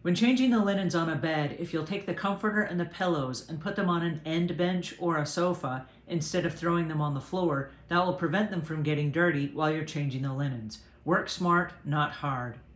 When changing the linens on a bed, if you'll take the comforter and the pillows and put them on an end bench or a sofa instead of throwing them on the floor, that will prevent them from getting dirty while you're changing the linens. Work smart, not hard.